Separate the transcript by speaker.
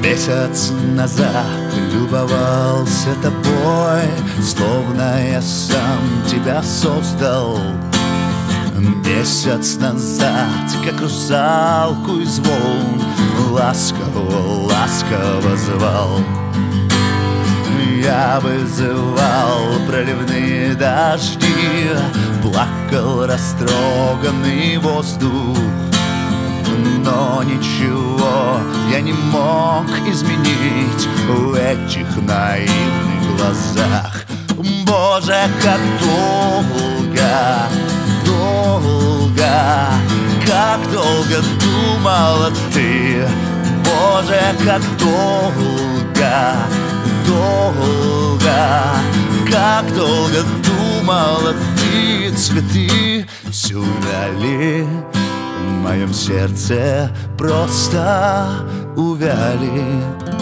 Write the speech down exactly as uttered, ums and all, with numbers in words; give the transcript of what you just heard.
Speaker 1: Месяц назад любовался тобой, словно я сам тебя создал. Месяц назад, как русалку из волн, ласково, ласково звал. Я вызывал проливные дожди, плакал растроганный воздух. Но ничего я не мог изменить в этих наивных глазах. Боже, как долго, долго, как долго думала ты. Боже, как долго, долго, как долго думала ты. Цветы все увяли, в моем сердце просто увяли.